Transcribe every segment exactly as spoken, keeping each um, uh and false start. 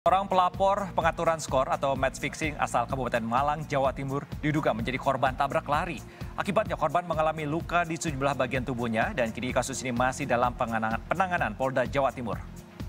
Orang pelapor pengaturan skor atau match fixing asal Kabupaten Malang, Jawa Timur diduga menjadi korban tabrak lari. Akibatnya korban mengalami luka di sejumlah bagian tubuhnya dan kini kasus ini masih dalam penanganan, penanganan Polda Jawa Timur.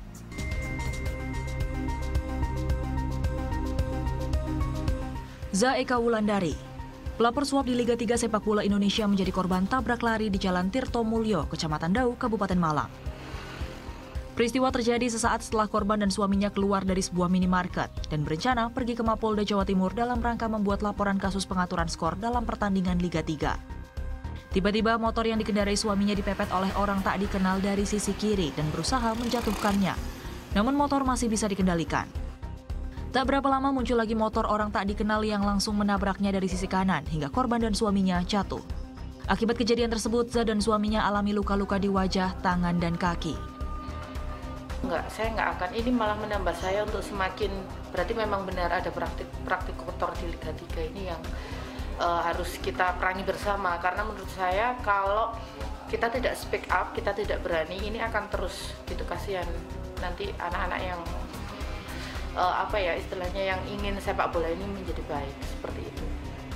Za Eka Wulandari, pelapor suap di Liga tiga Sepak Bola Indonesia menjadi korban tabrak lari di Jalan Tirto Mulyo, Kecamatan Dau, Kabupaten Malang. Peristiwa terjadi sesaat setelah korban dan suaminya keluar dari sebuah minimarket dan berencana pergi ke Mapolda Jawa Timur dalam rangka membuat laporan kasus pengaturan skor dalam pertandingan Liga tiga. Tiba-tiba motor yang dikendarai suaminya dipepet oleh orang tak dikenal dari sisi kiri dan berusaha menjatuhkannya. Namun motor masih bisa dikendalikan. Tak berapa lama muncul lagi motor orang tak dikenal yang langsung menabraknya dari sisi kanan hingga korban dan suaminya jatuh. Akibat kejadian tersebut, Za dan suaminya alami luka-luka di wajah, tangan, dan kaki. Enggak, saya nggak akan. Ini malah menambah saya untuk semakin, berarti memang benar ada praktik praktik kotor di Liga tiga ini yang uh, harus kita perangi bersama. Karena menurut saya kalau kita tidak speak up, kita tidak berani, ini akan terus gitu, kasihan nanti anak-anak yang uh, apa ya istilahnya yang ingin sepak bola ini menjadi baik seperti itu.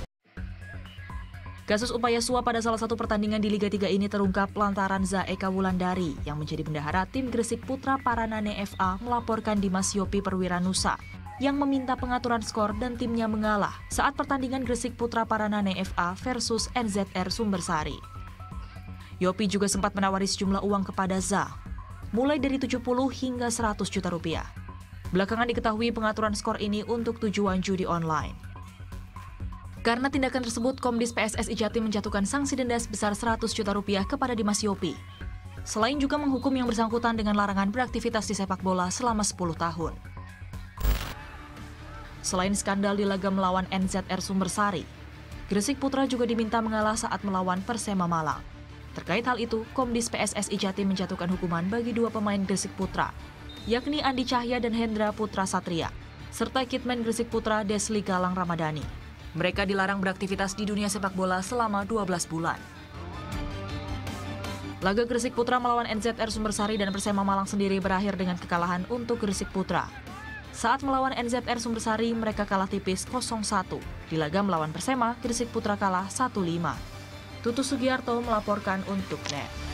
Kasus upaya suap pada salah satu pertandingan di Liga tiga ini terungkap lantaran Za Eka Wulandari yang menjadi bendahara tim Gresik Putra Paranane F A melaporkan Dimas Yopi Perwiranusa yang meminta pengaturan skor dan timnya mengalah saat pertandingan Gresik Putra Paranane F A versus N Z R Sumbersari. Yopi juga sempat menawari sejumlah uang kepada Za, mulai dari tujuh puluh hingga seratus juta rupiah. Belakangan diketahui pengaturan skor ini untuk tujuan judi online. Karena tindakan tersebut, Komdis P S S I Jatim menjatuhkan sanksi denda sebesar seratus juta rupiah kepada Dimas Yopi. Selain juga menghukum yang bersangkutan dengan larangan beraktivitas di sepak bola selama sepuluh tahun. Selain skandal di laga melawan N Z R Sumbersari, Gresik Putra juga diminta mengalah saat melawan Persema Malang. Terkait hal itu, Komdis P S S I Jatim menjatuhkan hukuman bagi dua pemain Gresik Putra, yakni Andi Cahya dan Hendra Putra Satria, serta kitman Gresik Putra Desli Galang Ramadhani. Mereka dilarang beraktivitas di dunia sepak bola selama dua belas bulan. Laga Gresik Putra melawan N Z R Sumbersari dan Persema Malang sendiri berakhir dengan kekalahan untuk Gresik Putra. Saat melawan N Z R Sumbersari, mereka kalah tipis nol satu. Di laga melawan Persema, Gresik Putra kalah satu lima. Tutu Sugiarto melaporkan untuk N E T.